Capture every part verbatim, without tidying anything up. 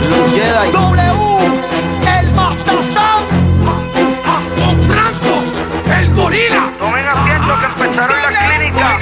Los Jedi. W, el Matatán. Don Franco, el gorila. Tomen asiento que empezaron las clínicas.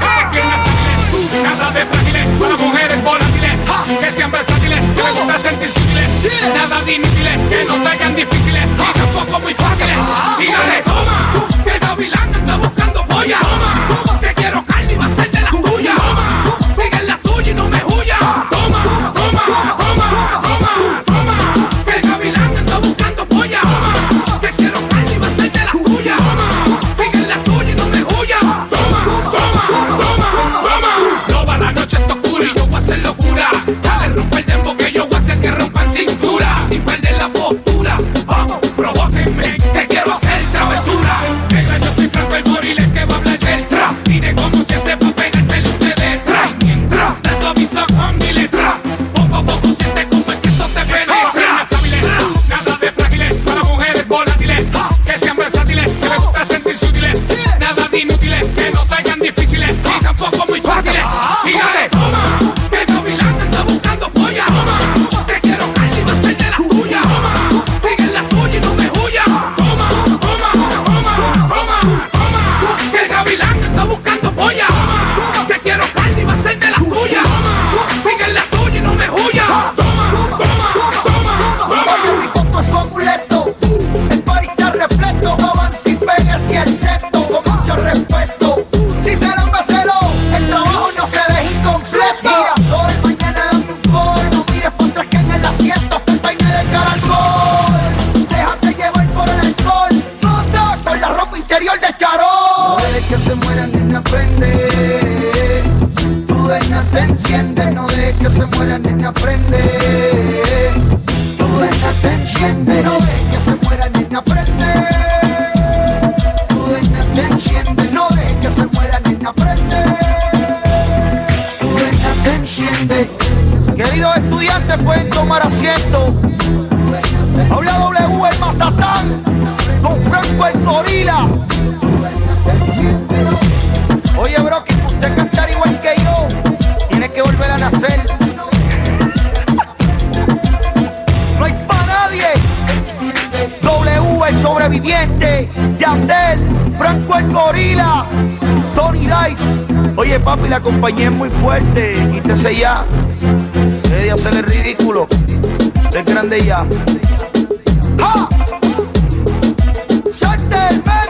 Nada de frágiles, para mujeres volátiles, que sean versátiles, que les gusta sentirse útiles. Nada de inútiles, que no sean difíciles, y tampoco muy fáciles. Dígale, toma, que el gavilán anda buscando polla. Toma, que quiero carne y va a ser de las tuyas. Toma, sigue en la tuya y no me huya. Toma, toma, toma, toma, toma, que el gavilán anda buscando polla. Toma, que quiero carne y va a ser de las tuyas. Toma, sigue en la tuya y no me huya. Toma, toma, toma, toma. No va la noche está oscura y yo voy a hacer locura. Dale, rompe el dembow que yo voy a hacer que rompan cintura. Sin perder la postura, vamos, provóquenme, que quiero hacer travesura. Venga, yo soy Franco el gorila que va a hablar del trap. Mire cómo se hace pa' pegarse el usted detrás. Y mientras te suavizo con mi letra, poco a poco siente como es que esto te penetra. Las hábiles, nada de frágiles, para mujeres volátiles, que sean versátiles, que les gusta sentirse útiles. Nada de inútiles, que no sean difíciles, y tampoco muy fáciles. Dígale, toma, que el gavilán anda buscando polla. Toma, te quiero carne y va a ser de las tuyas. Toma, sigue en la tuya y no me huya. Toma, toma, toma, toma, toma, que el gavilán anda buscando polla. Toma, te quiero carne y va a ser de las tuyas. Toma, sigue en la tuya y no me huya. Toma, toma, toma, toma. Mi foto es su amuleto, el party está repleto. Avance y pégase el septo con mucho respeto. Si se lo vacelo, el trabajo no se deja incompleto. Mira sol, mañana dame un gol. No mires por atrás que en el asiento te peine de cara al gol. Déjate llevar por el alcohol, anda con la ropa interior de charol. No dejes que se muera, nena, prende. Tu nena te enciende, no dejes que se muera, nena, prende. Tu nena te enciende, no dejes que se muera, nena, prende. Tu nena te enciende, no dejes que se muera, nena, prende. Tu nena te enciende. Queridos estudiantes, pueden tomar asiento. Habla W, el Matatán, Don Franco el gorila. Oye, bro, que usted cantar igual que yo, tiene que volver a nacer. No hay pa' nadie. W, el sobreviviente. Yandel, Franco el gorila. Tony Dice. Oye, papi, la compañía es muy fuerte, quítese ya. Deje de hacer el ridículo. Es grande ya. ¡Ja! ¡Salte el